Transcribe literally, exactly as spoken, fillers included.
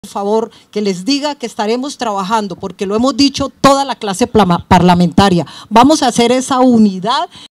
Por favor, que les diga que estaremos trabajando, porque lo hemos dicho toda la clase parlamentaria. Vamos a hacer esa unidad